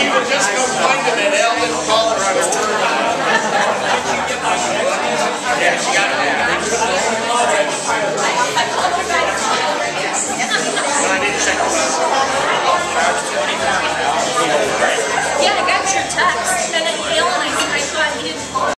You would just go find him at Ellen and call her on her word. Yeah, she got it. I didn't check the Yeah, I got your text.